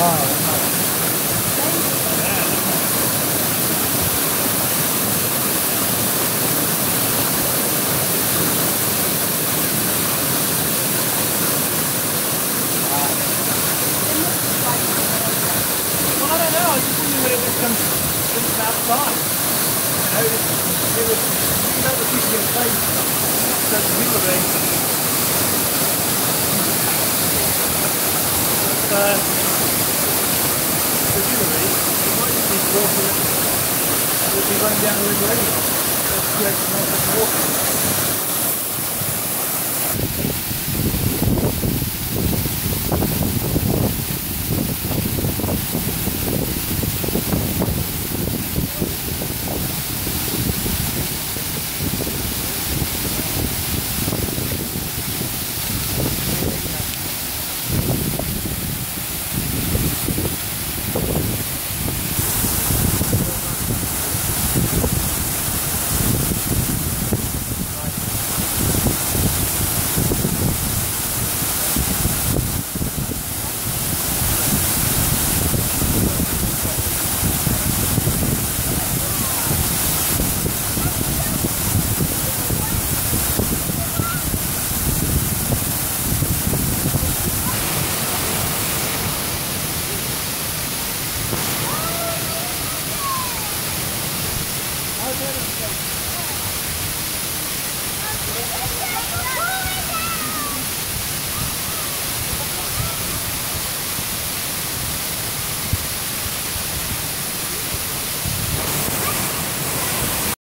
Well, I don't know. I just wondering whether this comes from outside. You know, it was, you know, the piece of your face, so presumably, but presumably, it might just be water that would be running down the river anyway. That creates more such water.